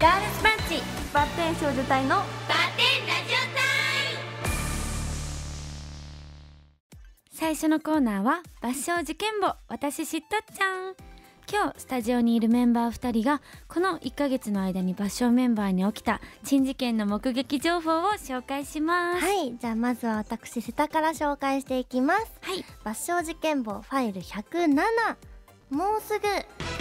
ガールスパンチバッテン少女隊のバテンラジオ最初のコーナーは抜笑事件簿、私知っとっちゃん。今日スタジオにいるメンバー2人がこの1ヶ月の間に抜笑メンバーに起きた珍事件の目撃情報を紹介します。 はい、じゃあまずは私瀬田から紹介していきます。 はい、 抜笑事件簿ファイル107、もうすぐ。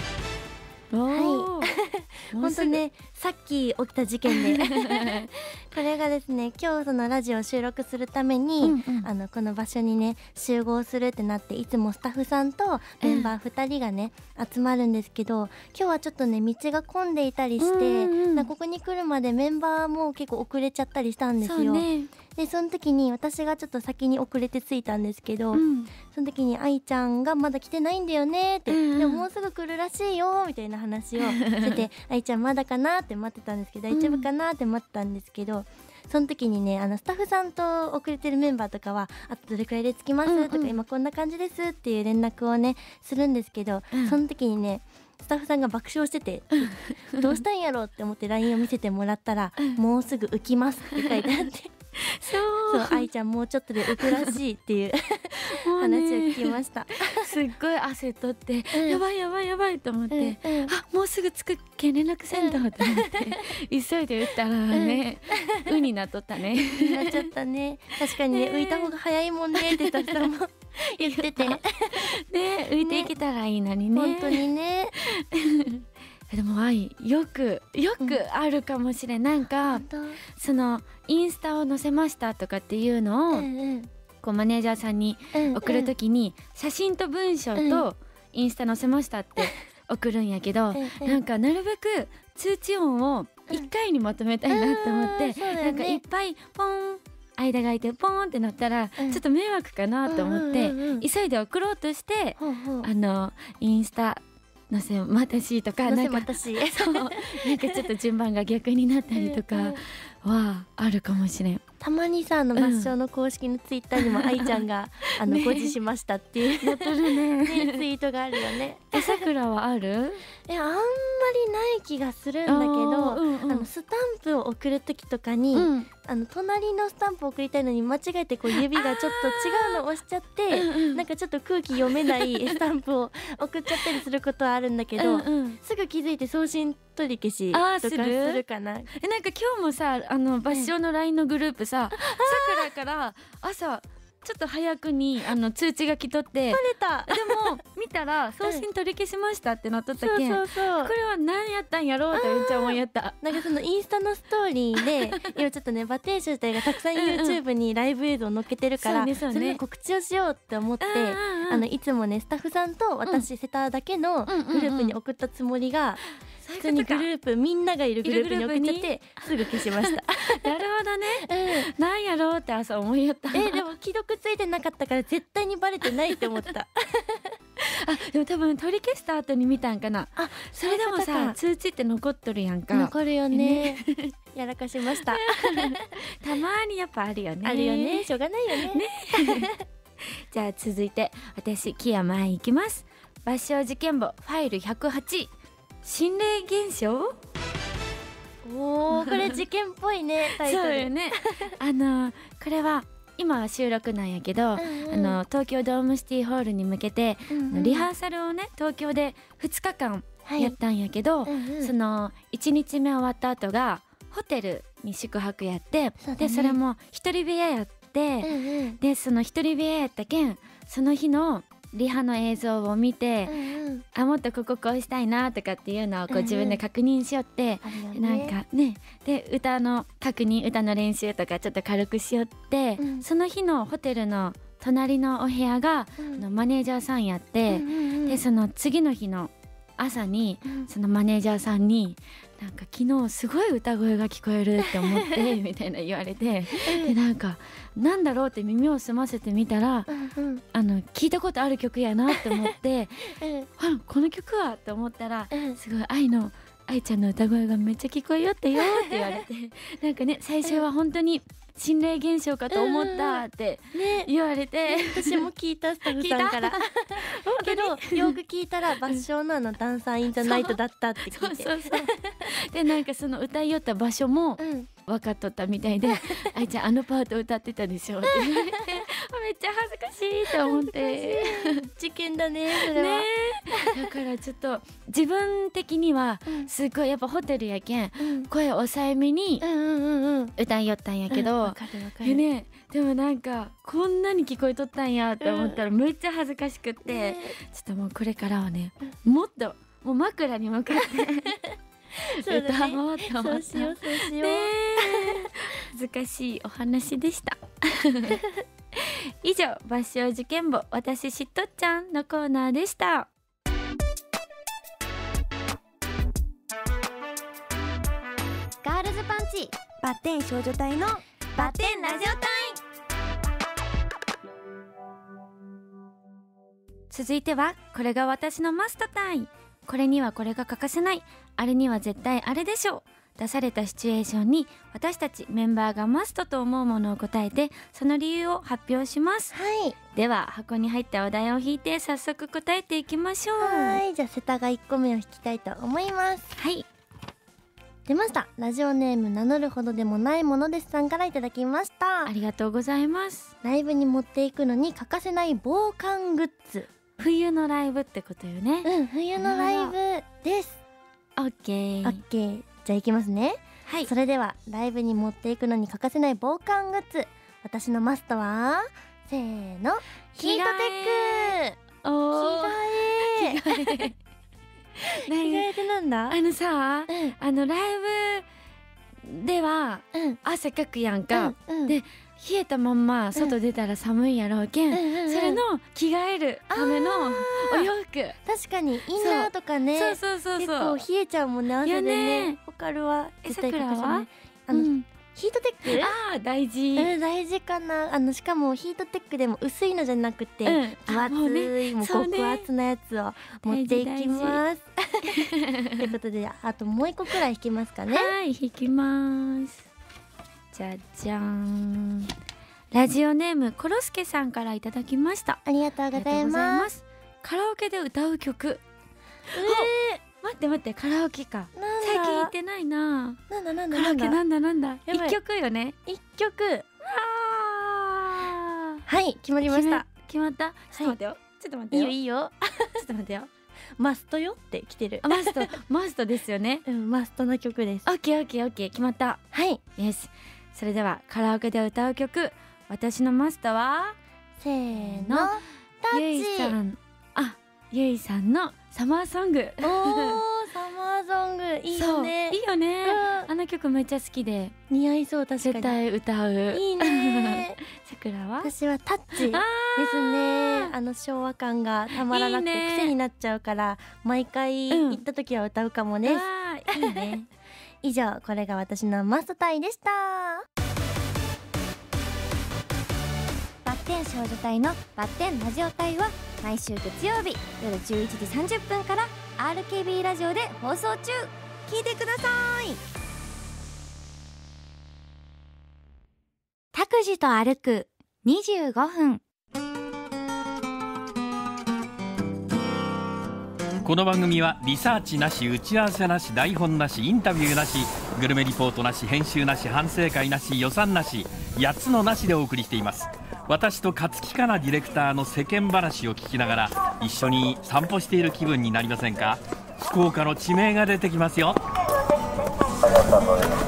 はい本当ね、さっき起きた事件でこれがですね、今日そのラジオを収録するために、この場所にね集合するってなって、いつもスタッフさんとメンバー2人がね、集まるんですけど、今日はちょっとね道が混んでいたりして、ここに来るまでメンバーも結構遅れちゃったりしたんですよ。でその時に私がちょっと先に遅れて着いたんですけど、その時に愛ちゃんがまだ来てないんだよねって、でももうすぐ来るらしいよみたいな話をしてて愛ちゃんまだかなって待ってたんですけど、大丈夫かなって待ってたんですけど、その時にねスタッフさんと遅れてるメンバーとかはあとどれくらいで着きますとか、今こんな感じですっていう連絡をねするんですけど、その時にねスタッフさんが爆笑しててどうしたんやろうって思って LINE を見せてもらったら、もうすぐ浮きますって書いてあってそう愛ちゃんもうちょっとで浮くらしいっていう話を聞きました。 すっごい汗とって、やばいやばいやばいと思って、あ、もうすぐ着くけん連絡せんと思って急いで打ったらね、うになっとったね。 なっちゃったね。確かにね、浮いた方が早いもんねってスタッフさんも言っててね、 浮いていけたらいいのにね。 本当にねでも愛よくあるかもしれん。なんかそのインスタを載せましたとかっていうのを、こうマネージャーさんに送るときに、写真と文章とインスタ載せましたって送るんやけど、なんかなるべく通知音を1回にまとめたいなと思って、なんかいっぱいポン間が空いてポーンってなったらちょっと迷惑かなと思って、急いで送ろうとして、インスタ載せまたしとか、なんかそうなんかちょっと順番が逆になったりとかはあるかもしれん。 たまにさ抜笑の公式のツイッターにも愛ちゃんが誤字しましたっていう載ってるねツイートがあるよね。 さくらはある？ あんまりない気がするんだけど、スタンプを送る時とかに、隣のスタンプを送りたいのに間違えてこう指がちょっと違うのを押しちゃって、なんかちょっと空気読めないスタンプを送っちゃったりすることはあるんだけど、すぐ気づいて送信取り消しとかするかな。 なんか今日もさ抜笑の LINE のグループさ、さくらから朝ちょっと早くに通知が来とって、 バレた。 でも見たら送信取り消しましたってなっとったけん、これは何やったんやろうってめっちゃ思いやった。 なんかそのインスタのストーリーで今ちょっとねバテーション自体がたくさん YouTube にライブ映像を載っけてるから、それの告知をしようって思って、いつもねスタッフさんと私セタだけのグループに送ったつもりが、普通にグループみんながいるグループに送っちゃってすぐ消しました。 なるほどね、なんやろうって朝思いやった。 でも既読ついてなかったから絶対にバレてないって思ったでも多分取り消した後に見たんかな。それでもさ通知って残っとるやんか。 残るよねやらかしましたたまにやっぱあるよね。 あるよね、しょうがないよねじゃあ続いて私木山愛いきます。抜笑事件簿ファイル108、心霊現象。 おー、これ事件っぽいねタイトル。 そうよねこれは今は収録なんやけど、東京ドームシティホールに向けて、リハーサルをね東京で2日間やったんやけど、その1日目終わった後がホテルに宿泊やって、でそれも一人部屋やって、でその一人部屋やったけん、その日のリハの映像を見て、もっとこうしたいなとかっていうのをこう自分で確認しよって、なんかね、で歌の確認、歌の練習とかちょっと軽くしよって、その日のホテルの隣のお部屋が、マネージャーさんやって、でその次の日の朝にそのマネージャーさんになんか昨日すごい歌声が聞こえるって思ってみたいな言われて、でなんかなんだろうって耳を澄ませてみたら、聞いたことある曲やなって思って、この曲はって思ったら、すごい愛の愛ちゃんの歌声がめっちゃ聞こえよってよって言われてなんかね最初は本当に心霊現象かと思ったって言われて、 私も聞いた、スタッフさんからけどよく聞いたら場所のダンサーインザナイトだったって聞いて、 でなんかその歌いよった場所も分かっとったみたいで「愛ちゃんあのパート歌ってたでしょ」って言われてめっちゃ恥ずかしいと思って事件だねそれは、 ね、だからちょっと自分的にはすごいやっぱホテルやけん、声抑えめに歌いよったんやけど、ね、でもなんかこんなに聞こえとったんやって思ったらめっちゃ恥ずかしくって、ちょっともうこれからはねもっともう枕に向かって歌おうと思った。 そうしようそうしよう、 恥ずかしいお話でした以上「バッショ受験簿私知っとっちゃん」のコーナーでした。 ガールズパンチバッテン少女隊のバッテンラジオ隊。 続いてはこれが私のマストタイ。これにはこれが欠かせない、あれには絶対あれでしょう。出されたシチュエーションに私たちメンバーがマストと思うものを答えてその理由を発表します。 はい、 では箱に入ったお題を引いて早速答えていきましょう。 はい、じゃあセタが1個目を引きたいと思います。 はい、 出ました。ラジオネーム名乗るほどでもないものですさんからいただきました。 ありがとうございます。 ライブに持っていくのに欠かせない防寒グッズ。 冬のライブってことよね。 冬のライブです。 オッケー。 オッケー。じゃあいきますね。 はい。 それではライブに持っていくのに欠かせない防寒グッズ。私のマストはせーの、ヒートテック。 おー。 着替え。着替えってなんだ？ あのさ、ライブでは汗かくやんか。で冷えたまんま外出たら寒いやろうけん、それの着替えるためのお洋服。 確かにインナーとかね、 そう結構冷えちゃうもんね、汗でね。わかるわ。 さくらはヒートテック、 あー大事、 大事かな。しかもヒートテックでも薄いのじゃなくて分厚い、もう極厚なやつを持っていきます。ということであともう一個くらい引きますかね。 はい、引きます。じゃじゃーん。ラジオネームコロスケさんからいただきました。 ありがとうございます。 カラオケで歌う曲。待って待って、カラオケか。最近行ってないな。 なんだカラオケなんだ。一曲よね。 一曲。 はい、 決まりました。 決まった。ちょっと待ってよ。ちょっと待ってよ。 いいよ。 ちょっと待ってよ。 マストよって来てる。 マストですよね。 マストの曲です。 オッケー決まった。 はい。 よし。それではカラオケで歌う曲、私のマストはせーの、 ゆいさん。ゆいさんのサマーソング。 おー、サマーソングいいよね。 いいよね。あの曲めっちゃ好きで似合いそう。確かに絶対歌う。 いいね。 さくらは？ 私はタッチですね。昭和感がたまらなくて癖になっちゃうから毎回行った時は歌うかもね。 いいね。 以上、これが私のマストタイでした。 バッテン少女隊のバッテンラジオ隊は毎週月曜日夜11時30分から RKB ラジオで放送中。聞いてください。拓司と歩く25分。 この番組はリサーチなし、打ち合わせなし、台本なし、インタビューなし、グルメリポートなし、編集なし、反省会なし、予算なし、8つのなしでお送りしています。私と勝木かなディレクターの世間話を聞きながら一緒に散歩している気分になりませんか？福岡の地名が出てきますよ。ありがとうございます。